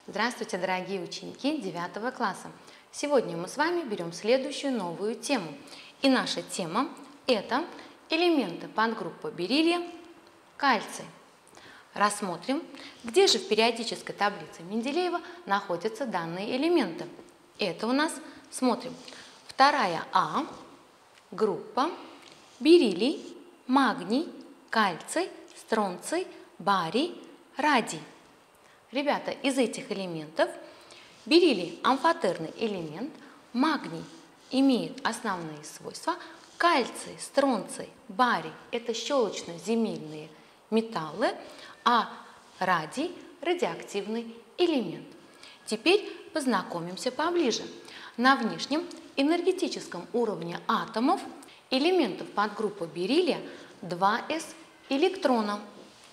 Здравствуйте, дорогие ученики 9 класса! Сегодня мы с вами берем следующую новую тему. И наша тема – это элементы подгруппы бериллия кальций. Рассмотрим, где же в периодической таблице Менделеева находятся данные элементы. Это у нас, смотрим, 2 А, группа бериллий, магний, кальций, стронций, барий, радий. Ребята, из этих элементов бериллий – амфотерный элемент, магний имеет основные свойства, кальций, стронций, барий – это щелочно-земельные металлы, а радий – радиоактивный элемент. Теперь познакомимся поближе. На внешнем энергетическом уровне атомов элементов подгруппы бериллия 2s электрона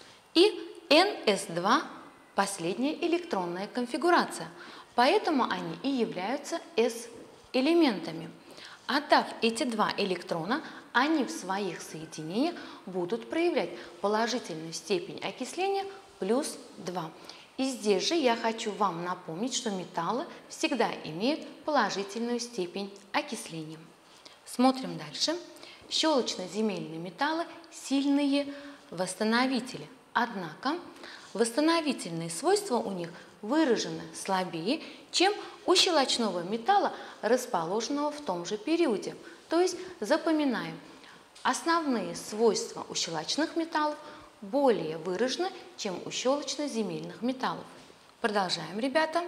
и ns2 последняя электронная конфигурация, поэтому они и являются s-элементами. Отдав эти 2 электрона, они в своих соединениях будут проявлять положительную степень окисления плюс 2. И здесь же я хочу вам напомнить, что металлы всегда имеют положительную степень окисления. Смотрим дальше. Щелочно-земельные металлы – сильные восстановители, однако восстановительные свойства у них выражены слабее, чем у щелочного металла, расположенного в том же периоде. То есть запоминаем, основные свойства у щелочных металлов более выражены, чем у щелочно-земельных металлов. Продолжаем, ребята.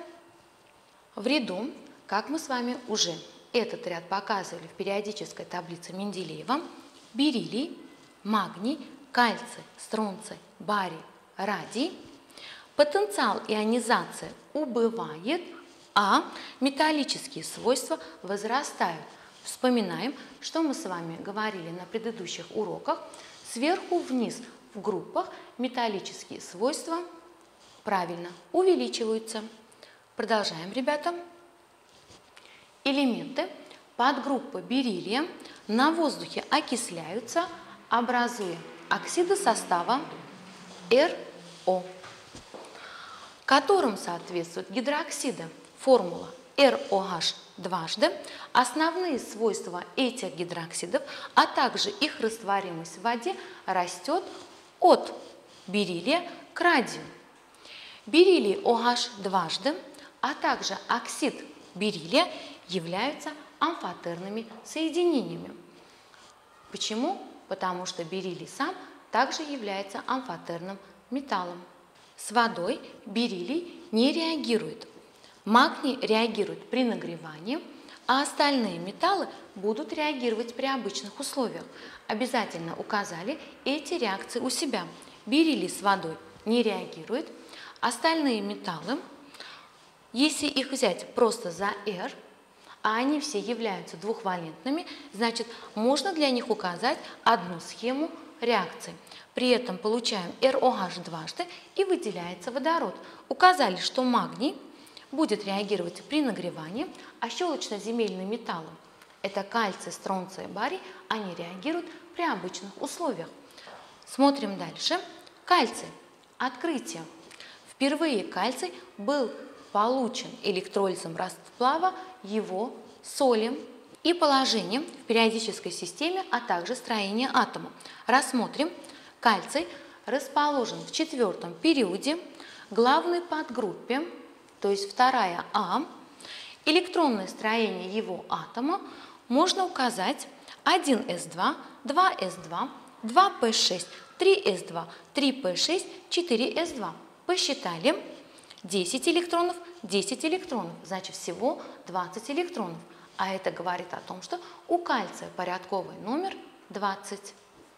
В ряду, как мы с вами уже этот ряд показывали в периодической таблице Менделеева, бериллий, магний, кальций, стронций, барий, радий, потенциал ионизации убывает, а металлические свойства возрастают. Вспоминаем, что мы с вами говорили на предыдущих уроках. Сверху вниз в группах металлические свойства правильно увеличиваются. Продолжаем, ребята. Элементы подгруппы бериллия на воздухе окисляются, образуя оксиды состава РО, которым соответствуют гидроксиды. Формула ROH дважды. Основные свойства этих гидроксидов, а также их растворимость в воде растет от бериллия к радию. Бериллий OH дважды, а также оксид бериллия являются амфотерными соединениями. Почему? Потому что бериллий сам также является амфотерным металлом. С водой бериллий не реагирует. Магний реагирует при нагревании, а остальные металлы будут реагировать при обычных условиях. Обязательно указали эти реакции у себя. Бериллий с водой не реагирует. Остальные металлы, если их взять просто за R, а они все являются двухвалентными, значит, можно для них указать одну схему реакции. При этом получаем ROH дважды и выделяется водород. Указали, что магний будет реагировать при нагревании, а щелочно-земельные металлы – это кальций, стронций, барий – они реагируют при обычных условиях. Смотрим дальше. Кальций. Открытие. Впервые кальций был получен электролизом расплава его соли и положением в периодической системе, а также строение атома. Рассмотрим. Кальций расположен в 4-м периоде главной подгруппе, то есть 2 А. Электронное строение его атома можно указать 1s2, 2s2, 2p6, 3s2, 3p6, 4s2. Посчитали. 10 электронов, 10 электронов, значит всего 20 электронов. А это говорит о том, что у кальция порядковый номер 20.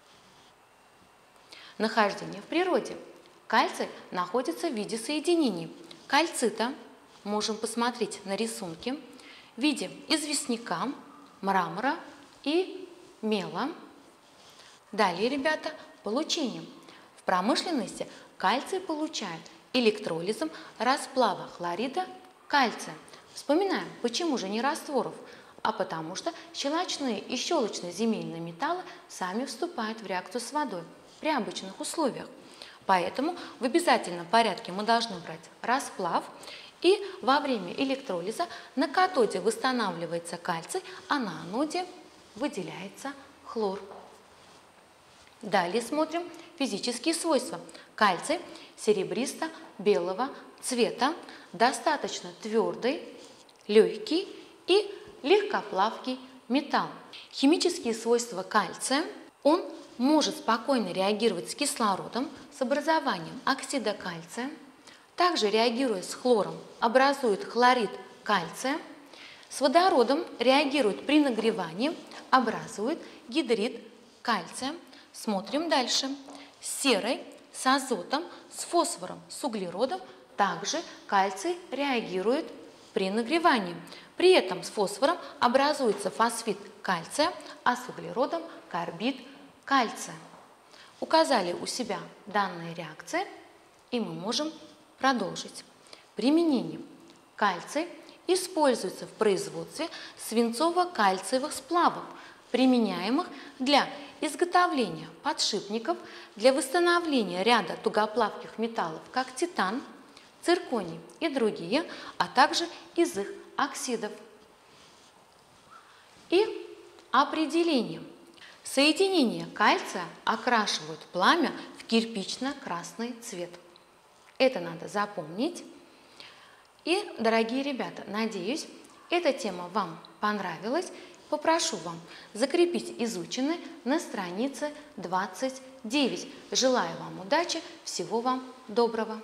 Нахождение в природе. Кальций находится в виде соединений кальцита, можем посмотреть на рисунке, в виде известняка, мрамора и мела. Далее, ребята, получение. В промышленности кальций получают электролизом расплава хлорида кальция. Вспоминаем, почему же не растворов, а потому что щелочные и щелочно-земельные металлы сами вступают в реакцию с водой при обычных условиях. Поэтому в обязательном порядке мы должны брать расплав И во время электролиза на катоде восстанавливается кальций, а на аноде выделяется хлор. Далее смотрим физические свойства. Кальций серебристо-белого цвета, достаточно твердый, легкий и легкоплавкий металл. Химические свойства кальция: он может спокойно реагировать с кислородом, с образованием оксида кальция, также реагируя с хлором, образует хлорид кальция, с водородом реагирует при нагревании, образует гидрид кальция. Смотрим дальше. С серой, с азотом, с фосфором, с углеродом также кальций реагирует при нагревании. При этом с фосфором образуется фосфид кальция, а с углеродом карбид кальция. Указали у себя данные реакции, и мы можем продолжить. Применение. Кальций используется в производстве свинцово-кальциевых сплавов, применяемых для изготовления подшипников, для восстановления ряда тугоплавких металлов, как титан, цирконий и другие, а также из их оксидов. И определение. Соединение кальция окрашивают пламя в кирпично-красный цвет. Это надо запомнить. И, дорогие ребята, надеюсь, эта тема вам понравилась. Попрошу вам закрепить изученное на странице 29. Желаю вам удачи, всего вам доброго!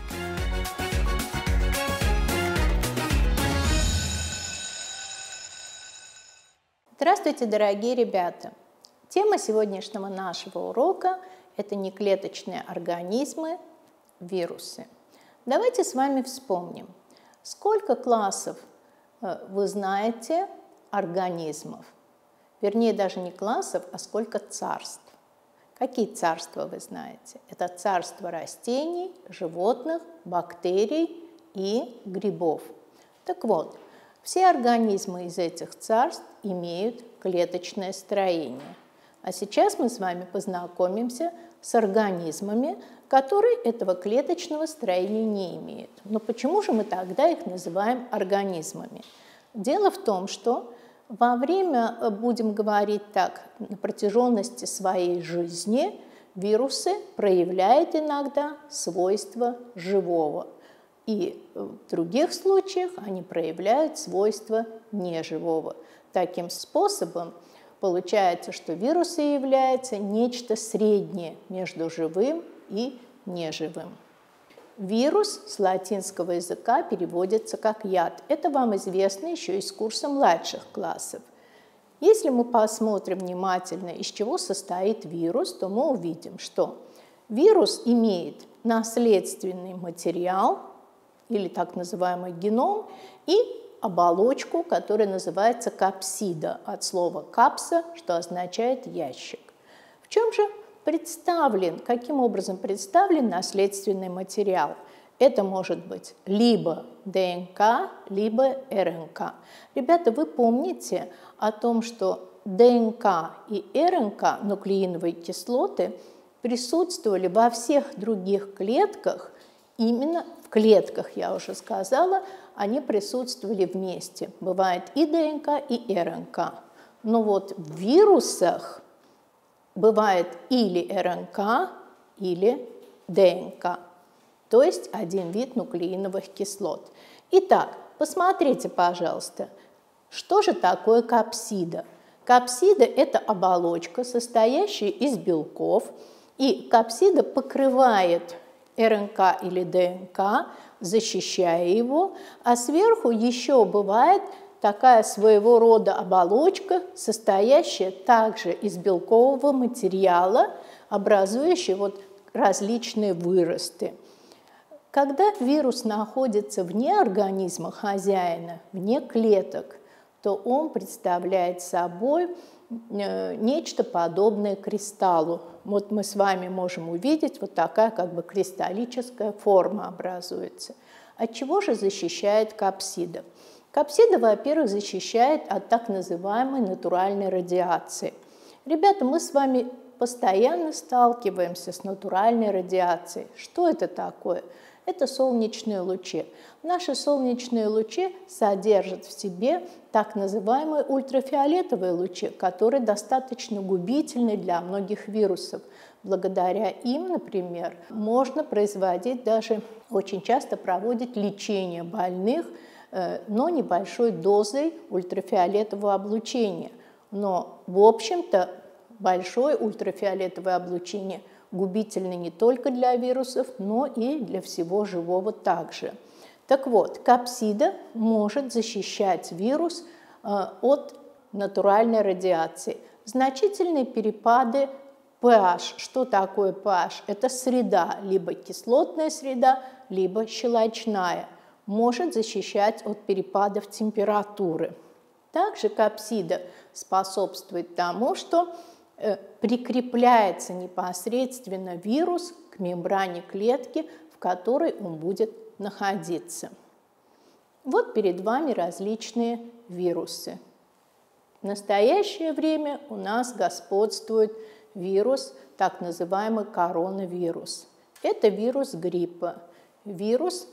Здравствуйте, дорогие ребята! Тема сегодняшнего нашего урока – это неклеточные организмы, вирусы. Давайте с вами вспомним, сколько классов вы знаете организмов. Вернее, даже не классов, а сколько царств. Какие царства вы знаете? Это царство растений, животных, бактерий и грибов. Так вот, все организмы из этих царств имеют клеточное строение. А сейчас мы с вами познакомимся с организмами, которые этого клеточного строения не имеют. Но почему же мы тогда их называем организмами? Дело в том, что во время, будем говорить так, на протяженности своей жизни вирусы проявляют иногда свойства живого. И в других случаях они проявляют свойства неживого. Таким способом получается, что вирусы являются нечто среднее между живым и неживым. Вирус с латинского языка переводится как яд. Это вам известно еще из курса младших классов. Если мы посмотрим внимательно, из чего состоит вирус, то мы увидим, что вирус имеет наследственный материал, или так называемый геном, и оболочку, которая называется капсида, от слова капса, что означает ящик. В чем же каким образом представлен наследственный материал? Это может быть либо ДНК, либо РНК. Ребята, вы помните о том, что ДНК и РНК, нуклеиновые кислоты, присутствовали во всех других клетках, именно в клетках, я уже сказала, они присутствовали вместе. Бывает и ДНК, и РНК. Но вот в вирусах бывает или РНК, или ДНК, то есть один вид нуклеиновых кислот. Итак, посмотрите, пожалуйста, что же такое капсида? Капсида – это оболочка, состоящая из белков, и капсида покрывает РНК или ДНК, защищая его, а сверху еще бывает такая своего рода оболочка, состоящая также из белкового материала, образующая вот различные выросты. Когда вирус находится вне организма хозяина, вне клеток, то он представляет собой нечто подобное кристаллу. Вот мы с вами можем увидеть, вот такая как бы кристаллическая форма образуется. От чего же защищает капсида? Капсида, во-первых, защищает от так называемой натуральной радиации. Ребята, мы с вами постоянно сталкиваемся с натуральной радиацией. Что это такое? Это солнечные лучи. Наши солнечные лучи содержат в себе так называемые ультрафиолетовые лучи, которые достаточно губительны для многих вирусов. Благодаря им, например, можно производить, даже очень часто проводить лечение больных, но небольшой дозой ультрафиолетового облучения. Но, в общем-то, большое ультрафиолетовое облучение губительно не только для вирусов, но и для всего живого также. Так вот, капсида может защищать вирус от натуральной радиации. Значительные перепады pH. Что такое pH? Это среда, либо кислотная среда, либо щелочная. Может защищать от перепадов температуры. Также капсида способствует тому, что прикрепляется непосредственно вирус к мембране клетки, в которой он будет находиться. Вот перед вами различные вирусы. В настоящее время у нас господствует вирус, так называемый коронавирус. Это вирус гриппа, вирус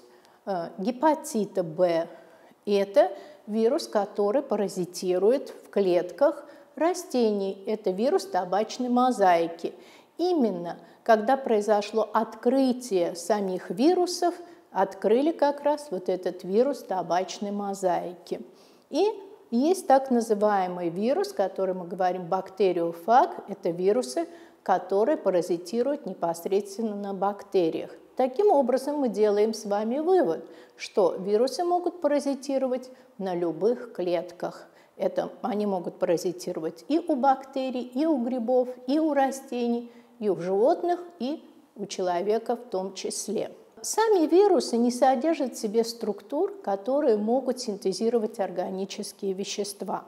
гепатита Б. Это вирус, который паразитирует в клетках растений. Это вирус табачной мозаики. Именно когда произошло открытие самих вирусов, открыли как раз вот этот вирус табачной мозаики. И есть так называемый вирус, который мы говорим бактериофаг. Это вирусы, которые паразитируют непосредственно на бактериях. Таким образом, мы делаем с вами вывод, что вирусы могут паразитировать на любых клетках. Они могут паразитировать и у бактерий, и у грибов, и у растений, и у животных, и у человека в том числе. Сами вирусы не содержат в себе структур, которые могут синтезировать органические вещества.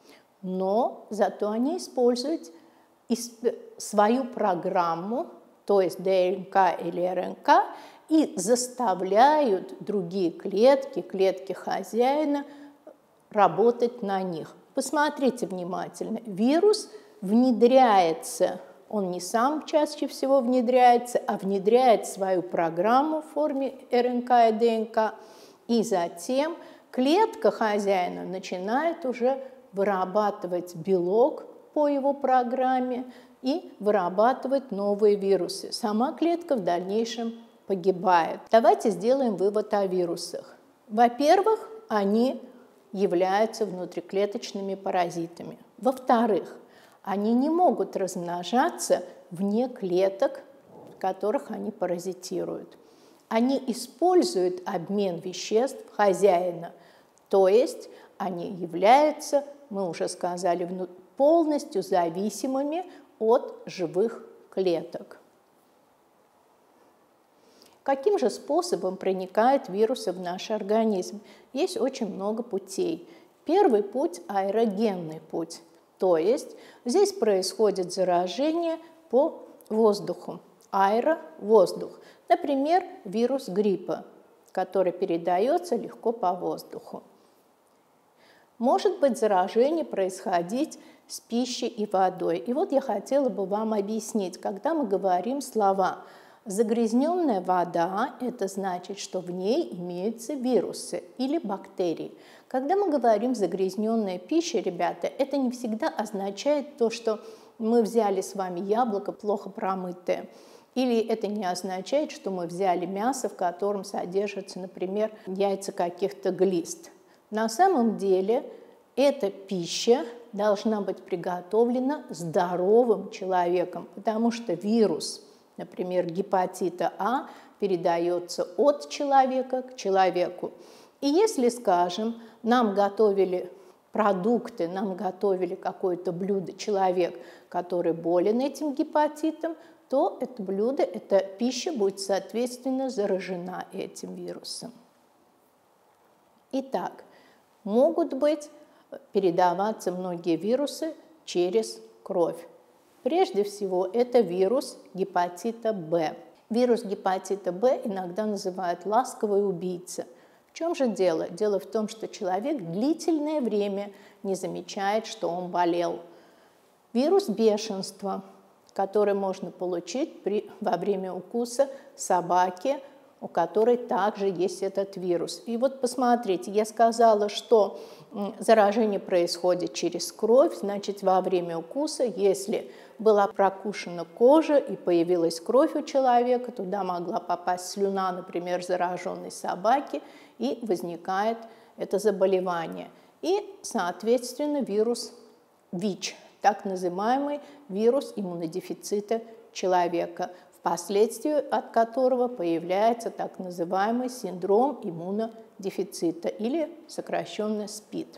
Но зато они используют свою программу, то есть ДНК или РНК, и заставляют другие клетки, клетки хозяина, работать на них. Посмотрите внимательно. Вирус внедряется, он не сам чаще всего внедряется, а внедряет свою программу в форме РНК и ДНК, и затем клетка хозяина начинает уже вырабатывать белок по его программе и вырабатывать новые вирусы. Сама клетка в дальнейшем погибает. Давайте сделаем вывод о вирусах. Во-первых, они являются внутриклеточными паразитами. Во-вторых, они не могут размножаться вне клеток, в которых они паразитируют. Они используют обмен веществ хозяина, то есть они являются, мы уже сказали, полностью зависимыми от живых клеток. Каким же способом проникают вирусы в наш организм? Есть очень много путей. Первый путь – аэрогенный путь, то есть здесь происходит заражение по воздуху. Аэро – воздух. Например, вирус гриппа, который передается легко по воздуху. Может быть заражение происходить с пищей и водой. И вот я хотела бы вам объяснить, когда мы говорим слова «загрязненная вода», это значит, что в ней имеются вирусы или бактерии. Когда мы говорим «загрязненная пища», ребята, это не всегда означает то, что мы взяли с вами яблоко плохо промытое. Или это не означает, что мы взяли мясо, в котором содержатся, например, яйца каких-то глист. На самом деле эта пища должна быть приготовлена здоровым человеком, потому что вирус, например, гепатита А, передается от человека к человеку. И если, скажем, нам готовили продукты, нам готовили какое-то блюдо человек, который болен этим гепатитом, то это блюдо, эта пища будет, соответственно, заражена этим вирусом. Итак, могут быть передаваться многие вирусы через кровь. Прежде всего, это вирус гепатита Б. Вирус гепатита Б иногда называют ласковый убийца. В чем же дело? Дело в том, что человек длительное время не замечает, что он болел. Вирус бешенства, который можно получить во время укуса собаки, у которой также есть этот вирус. И вот посмотрите, я сказала, что заражение происходит через кровь, значит, во время укуса, если была прокушена кожа и появилась кровь у человека, туда могла попасть слюна, например, зараженной собаки, и возникает это заболевание. И, соответственно, вирус ВИЧ, так называемый вирус иммунодефицита человека, впоследствии от которого появляется так называемый синдром иммунодефицита или сокращенно СПИД.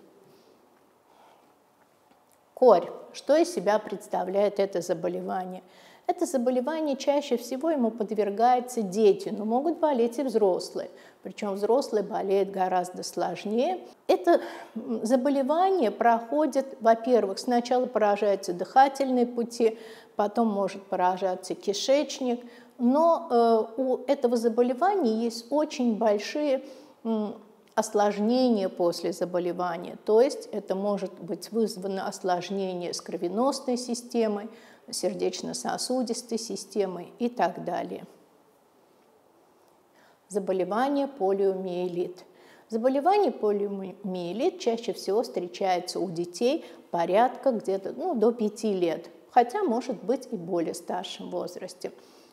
Корь. Что из себя представляет это заболевание? Это заболевание чаще всего ему подвергаются дети, но могут болеть и взрослые. Причем взрослые болеют гораздо сложнее. Это заболевание проходит, во-первых, сначала поражаются дыхательные пути, потом может поражаться кишечник, но у этого заболевания есть очень большие осложнения после заболевания, то есть это может быть вызвано осложнение с кровеносной системой, сердечно-сосудистой системой и так далее. Заболевание полиомиелит. Заболевание полиомиелит чаще всего встречается у детей порядка где-то до 5 лет, хотя может быть и в более старшем возрасте.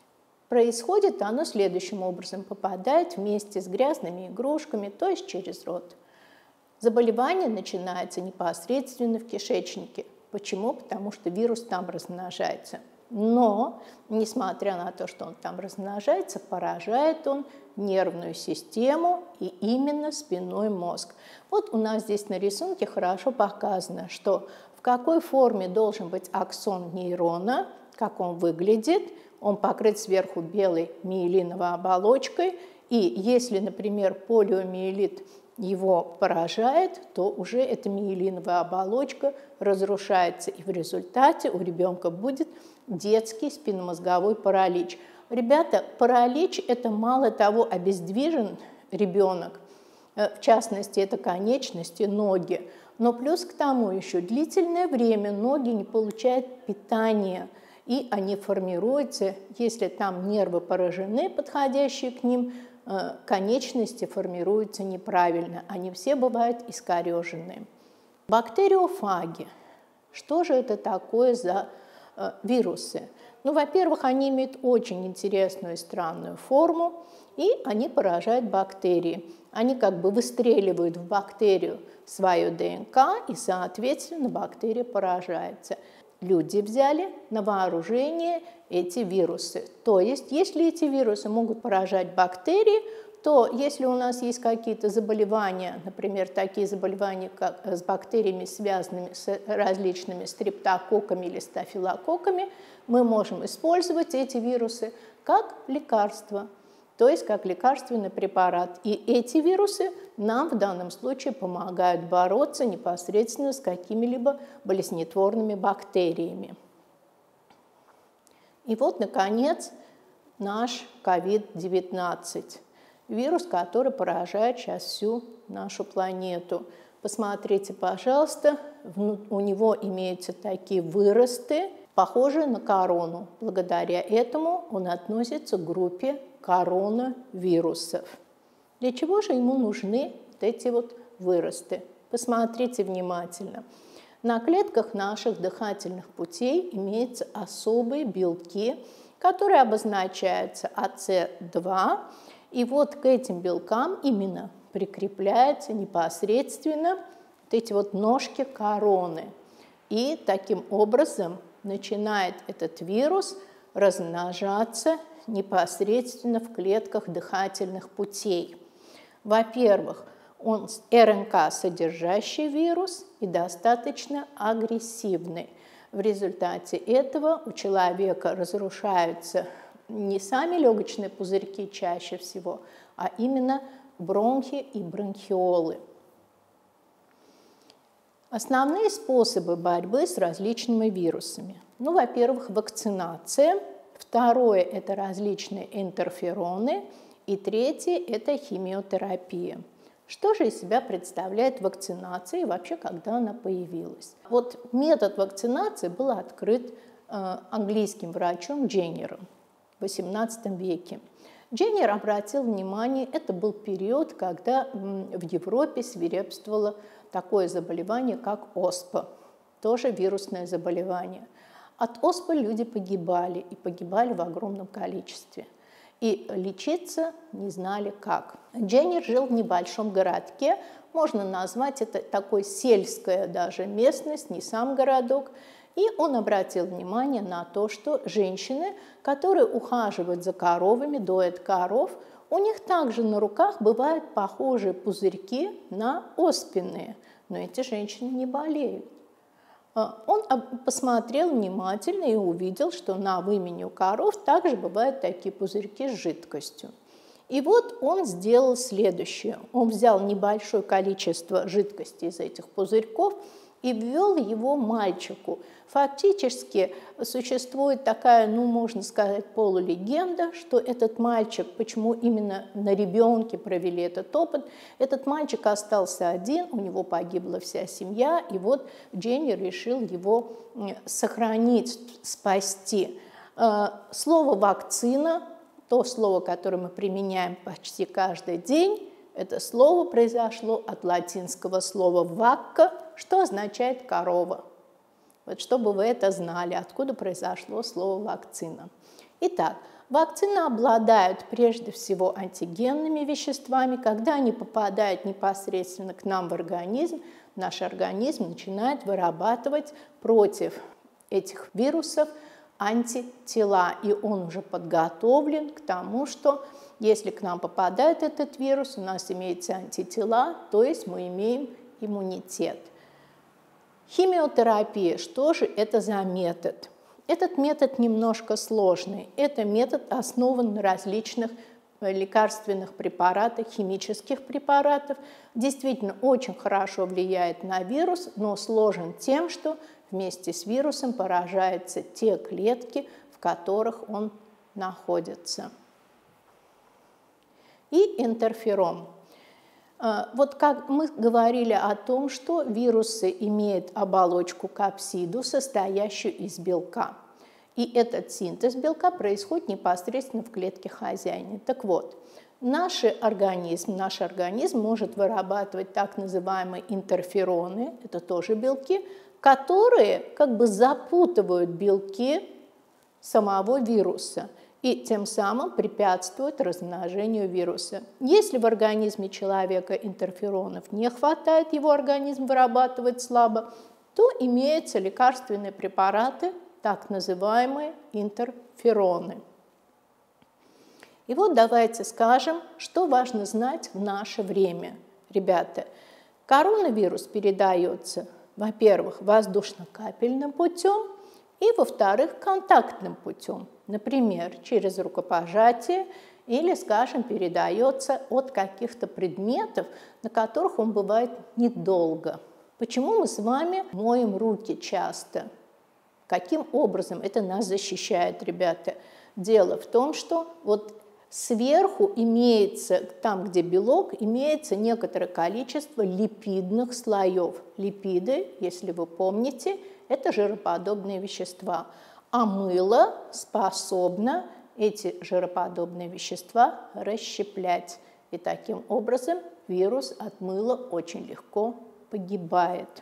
Происходит оно следующим образом: попадает вместе с грязными игрушками, то есть через рот. Заболевание начинается непосредственно в кишечнике. Почему? Потому что вирус там размножается. Но, несмотря на то, что он там размножается, поражает он нервную систему и именно спинной мозг. Вот у нас здесь на рисунке хорошо показано, что в какой форме должен быть аксон нейрона, как он выглядит. Он покрыт сверху белой миелиновой оболочкой, и если, например, полиомиелит его поражает, то уже эта миелиновая оболочка разрушается, и в результате у ребенка будет детский спинномозговой паралич. Ребята, паралич – это мало того обездвижен ребенок, в частности, это конечности, ноги, но плюс к тому еще длительное время ноги не получают питания, и они формируются, если там нервы поражены, подходящие к ним, конечности формируются неправильно, они все бывают искореженные. Бактериофаги. Что же это такое за вирусы? Во-первых, они имеют очень интересную и странную форму, и они поражают бактерии. Они как бы выстреливают в бактерию свою ДНК, и, соответственно, бактерия поражается. Люди взяли на вооружение эти вирусы. То есть, если эти вирусы могут поражать бактерии, то если у нас есть какие-то заболевания, например, такие заболевания, как с бактериями, связанными с различными стрептококками или стафилококками, мы можем использовать эти вирусы как лекарство, то есть как лекарственный препарат. И эти вирусы нам в данном случае помогают бороться непосредственно с какими-либо болезнетворными бактериями. И вот, наконец, наш COVID-19. Вирус, который поражает сейчас всю нашу планету. Посмотрите, пожалуйста, у него имеются такие выросты, похожие на корону. Благодаря этому он относится к группе коронавирусов. Для чего же ему нужны вот эти вот выросты? Посмотрите внимательно. На клетках наших дыхательных путей имеются особые белки, которые обозначаются АЦ2. И вот к этим белкам именно прикрепляются непосредственно вот эти вот ножки короны. И таким образом начинает этот вирус размножаться непосредственно в клетках дыхательных путей. Во-первых, он РНК-содержащий вирус и достаточно агрессивный. В результате этого у человека разрушаются не сами легочные пузырьки чаще всего, а именно бронхи и бронхиолы. Основные способы борьбы с различными вирусами. Во-первых, вакцинация. Второе – это различные интерфероны. И третье – это химиотерапия. Что же из себя представляет вакцинация и вообще, когда она появилась? Вот метод вакцинации был открыт английским врачом Дженнером в XVIII веке. Дженнер обратил внимание, это был период, когда в Европе свирепствовало такое заболевание, как оспа, тоже вирусное заболевание. От оспы люди погибали, и погибали в огромном количестве. И лечиться не знали как. Дженнер жил в небольшом городке, можно назвать это такой сельская даже местность, не сам городок. И он обратил внимание на то, что женщины, которые ухаживают за коровами, доят коров, у них также на руках бывают похожие пузырьки на оспенные, но эти женщины не болеют. Он посмотрел внимательно и увидел, что на вымени у коров также бывают такие пузырьки с жидкостью. И вот он сделал следующее. Он взял небольшое количество жидкости из этих пузырьков и ввел его мальчику. Фактически существует такая, можно сказать, полулегенда, что этот мальчик, почему именно на ребенке провели этот опыт, этот мальчик остался один, у него погибла вся семья, и вот Дженнер решил его сохранить, спасти. Слово «вакцина», то слово, которое мы применяем почти каждый день, это слово произошло от латинского слова «вакка», что означает «корова». Вот чтобы вы это знали, откуда произошло слово «вакцина». Итак, вакцины обладают прежде всего антигенными веществами. Когда они попадают непосредственно к нам в организм, наш организм начинает вырабатывать против этих вирусов антитела, и он уже подготовлен к тому, что если к нам попадает этот вирус, у нас имеются антитела, то есть мы имеем иммунитет. Химиотерапия, что же это за метод? Этот метод немножко сложный. Это метод основан на различных лекарственных препаратах, химических препаратах. Действительно, очень хорошо влияет на вирус, но сложен тем, что вместе с вирусом поражаются те клетки, в которых он находится. И интерферон. Вот как мы говорили о том, что вирусы имеют оболочку капсиду, состоящую из белка. И этот синтез белка происходит непосредственно в клетке хозяина. Так вот, наш организм может вырабатывать так называемые интерфероны, это тоже белки, которые как бы запутывают белки самого вируса и тем самым препятствуют размножению вируса. Если в организме человека интерферонов не хватает, его организм вырабатывает слабо, то имеются лекарственные препараты, так называемые интерфероны. И вот давайте скажем, что важно знать в наше время. Ребята, коронавирус передается, во-первых, воздушно-капельным путем, и, во-вторых, контактным путем, например, через рукопожатие или, скажем, передается от каких-то предметов, на которых он бывает недолго. Почему мы с вами моем руки часто? Каким образом это нас защищает, ребята? Дело в том, что вот сверху имеется, там, где белок, имеется некоторое количество липидных слоев. Липиды, если вы помните, это жироподобные вещества. А мыло способно эти жироподобные вещества расщеплять. И таким образом вирус от мыла очень легко погибает.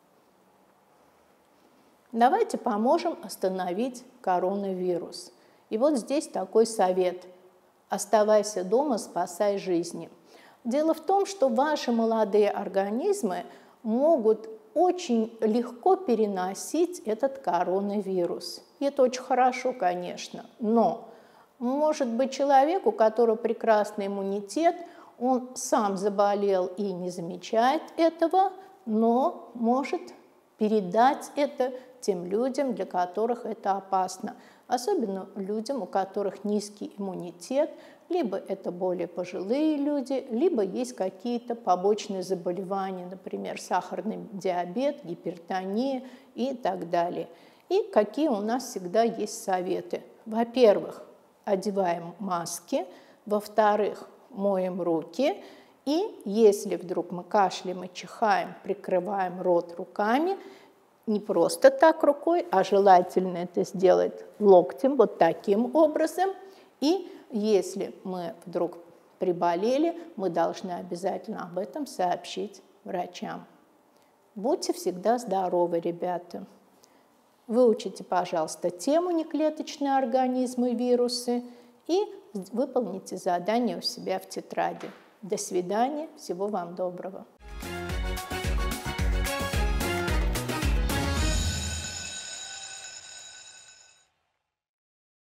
Давайте поможем остановить коронавирус. И вот здесь такой совет. Оставайся дома, спасай жизни. Дело в том, что ваши молодые организмы могут очень легко переносить этот коронавирус. И это очень хорошо, конечно, но может быть человек, у которого прекрасный иммунитет, он сам заболел и не замечает этого, но может передать это тем людям, для которых это опасно. Особенно людям, у которых низкий иммунитет, либо это более пожилые люди, либо есть какие-то побочные заболевания, например, сахарный диабет, гипертония и так далее. И какие у нас всегда есть советы? Во-первых, одеваем маски, во-вторых, моем руки, и если вдруг мы кашляем и чихаем, прикрываем рот руками, не просто так рукой, а желательно это сделать локтем, вот таким образом. И если мы вдруг приболели, мы должны обязательно об этом сообщить врачам. Будьте всегда здоровы, ребята. Выучите, пожалуйста, тему неклеточные организмы и вирусы и выполните задание у себя в тетради. До свидания, всего вам доброго.